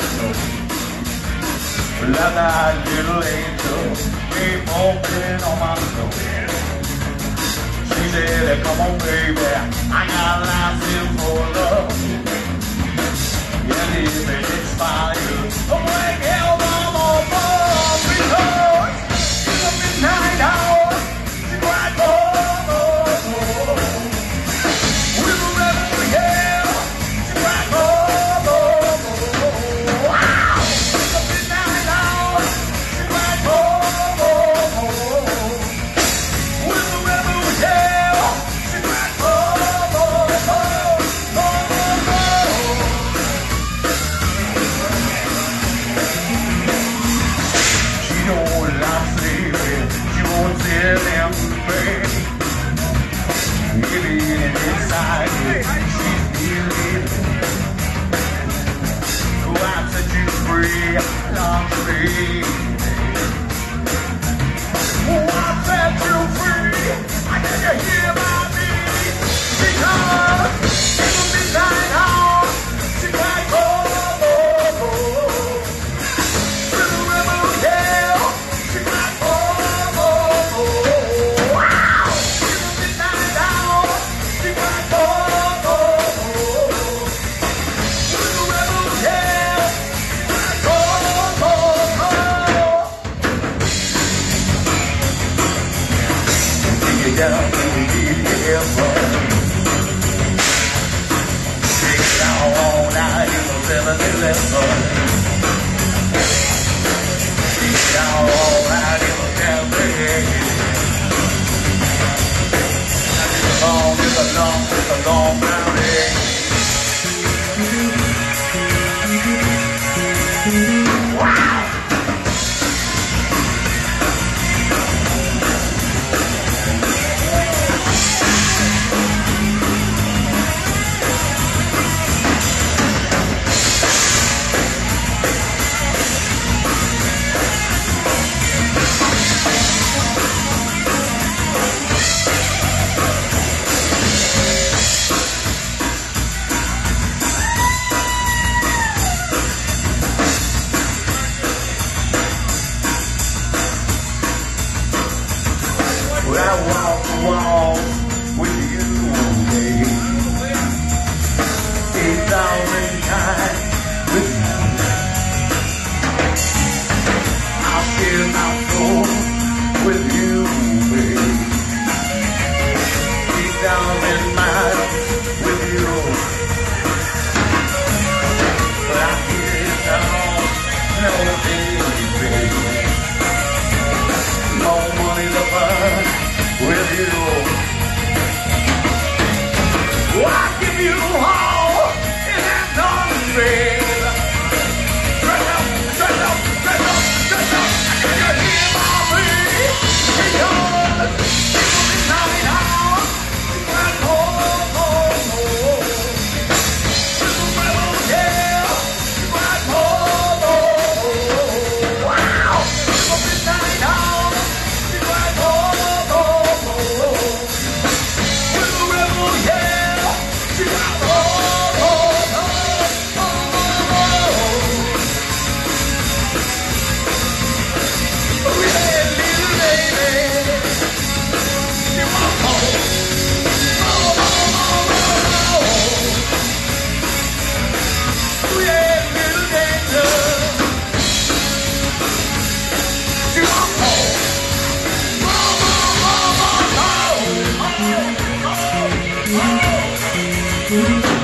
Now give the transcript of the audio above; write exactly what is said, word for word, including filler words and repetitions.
soul. Like that little angel came open on my soul. She said, come on baby, I got life in for love. Yeah, if it expires, don't break hell no more, because in the midnight hour, she cried more, more, more. With a rebel yell, she cried more, more, more. Wow! In the midnight hour, she cried more, more, more. With a rebel yell, she cried more, more, more, more, more. She don't like sleeping, she won't sit in bed. Maybe inside me, she's feeling. So I set you free, long free. Oh, I set you free. I can you hear my beat? Because in the midnight hour, she cried, oh, oh, oh. With a rebel yell, she cried, oh, oh, oh. Wow! In the midnight hour, she cried, oh, oh, oh. With a rebel yell, she cried, oh, oh, oh. Take it down to the airport. Take it down all night in the seven eleven. Take it down all night in the cafe. It's a long, it's a long, it's a long journey. Wow! Well, I walk the walls with you, babe. Eight thousand times with you. I'll share my soul with you, babe. Eight thousand miles with you. But I can't down, no, baby. No money to burn with you. Oh, I give you all in that country. Stretch out, stretch out, stretch out, stretch out. Can you hear my beat? Because in the midnight hour, she cried, oh, oh, oh. With a rebel yell, she cried, oh, oh, oh. Wow! In the midnight hour, she cried, oh, oh, oh. With a rebel yell, she cried, oh, oh, oh, oh, oh. Oh, yeah, little baby, she wants home. Oh, oh, oh, oh, oh. Oh, yeah, little danger, she wants home. Oh, oh, oh, oh, oh, oh, oh, oh.